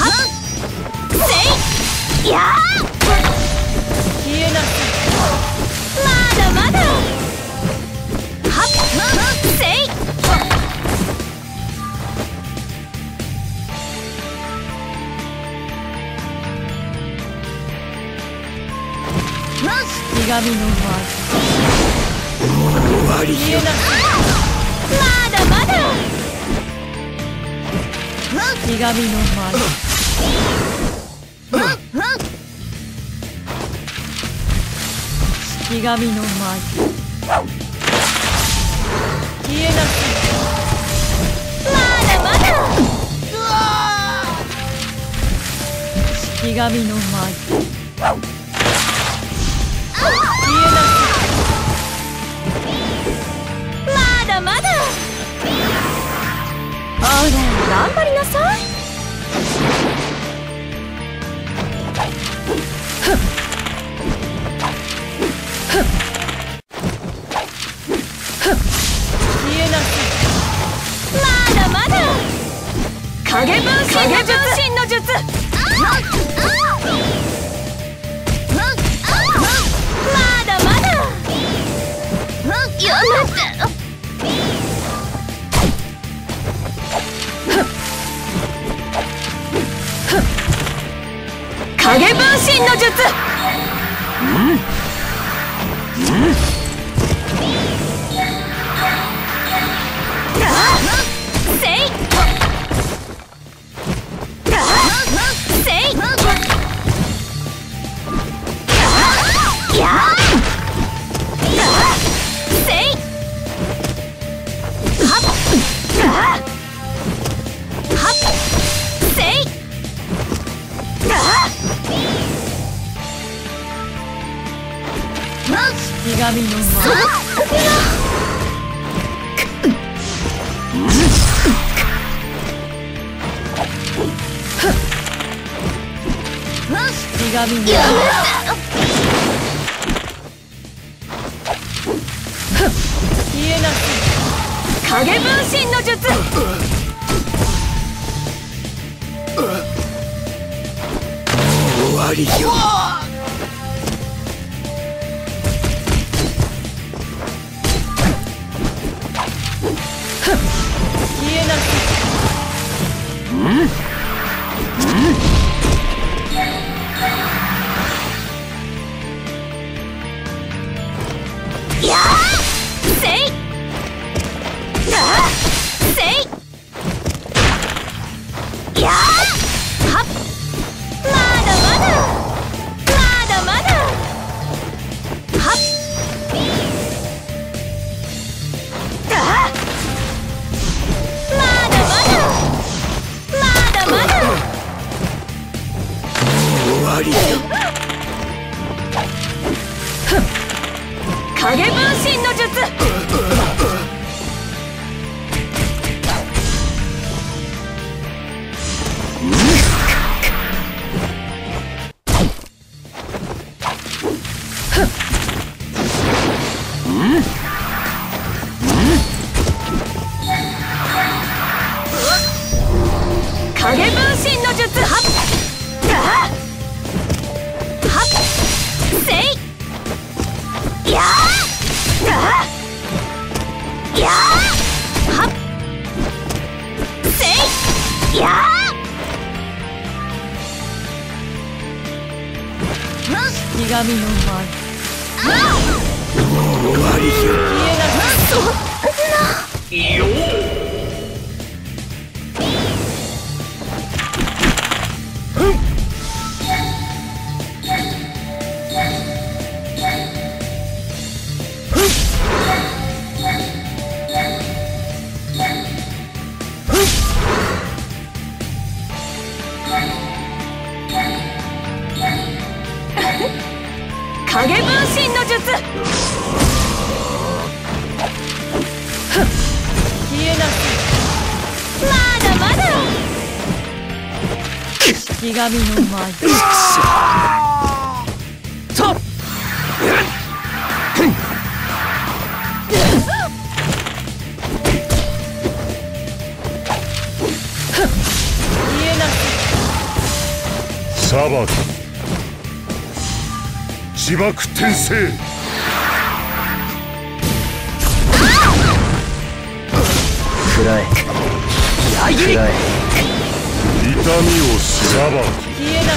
せいやー消えなさい。まだまだはっせいひがみの前終わり消えなさい。まだまだひがみの前ひがみの前消えなさい。まだまだひがみの前消えなさい。まだまだほら頑張りなさい。消えなさい。まだまだ影分身の術まだまだやめて影分身の術せいせいやせいはっはっせいひがみのひがみの消えなさい。影分身の術終わりよ。 消えなさい。やーせいせいやーはっまだまだまだまだはっまだまだまだまだ終わりよ。 影分身の術影分身の術はっはっせいやーやーはっせいやーひがみの前終わりよ。 消えなさい。そんなよ影分身の術消えなさい。まだまだひがみの舞と消えなさい。 裁き自爆転生くらえくらえ痛みを知らば消えな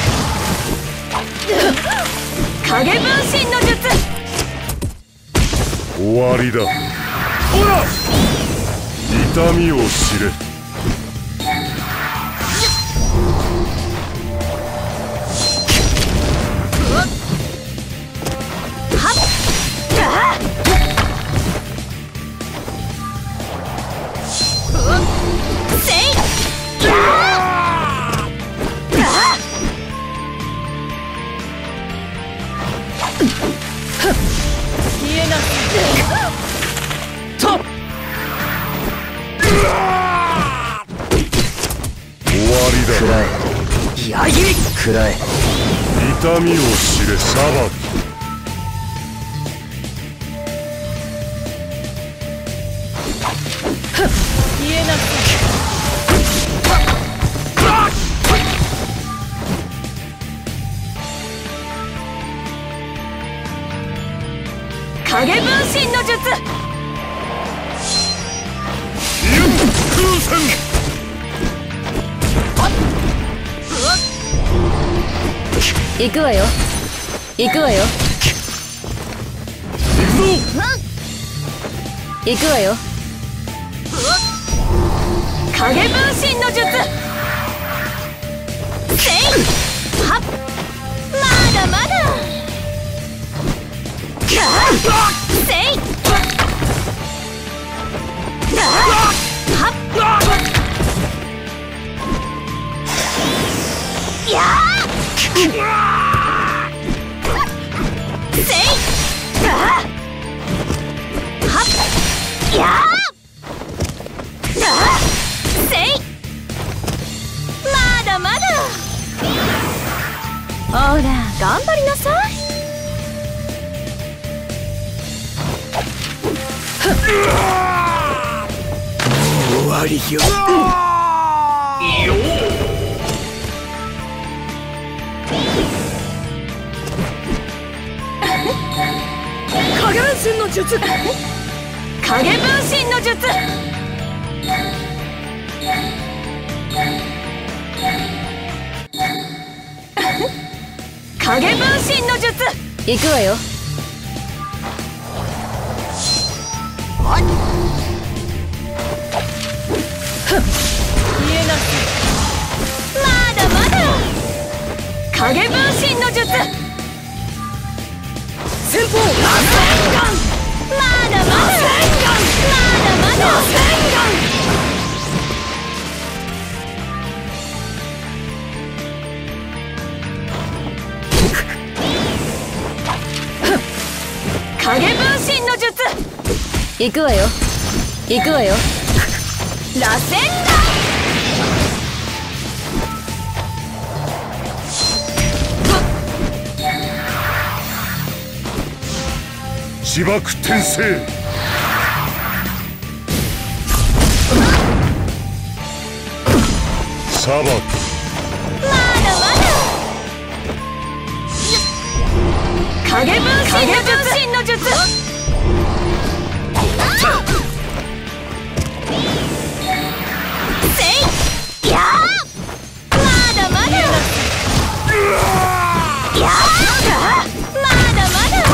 影分身の術。 終わりだ。ほら痛みを知れ。 くらえ矢切りくらえ痛みを知れ裁き消えなさい。影分身の術。 空戦行くわよ。行くわよ。行くわよ。影分身の術。せいはっまだまだせいはっやーほら頑張りなさい。 もう終わりよ。 影分身の術。影分身の術。影分身の術。行くわよ。消えなさい。まだまだ影分身の術。先方まだまだまだまだ影分身の術。行くわよ。行くわよ。螺旋だ。 自爆転生裁きまだまだ影分身の術。せいやーまだまだやーまだまだ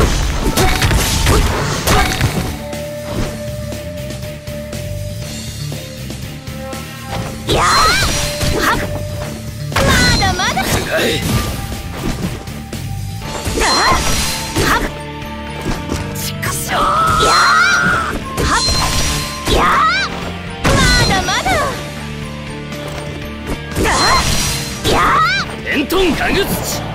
やーはっまだまだ伝統画具土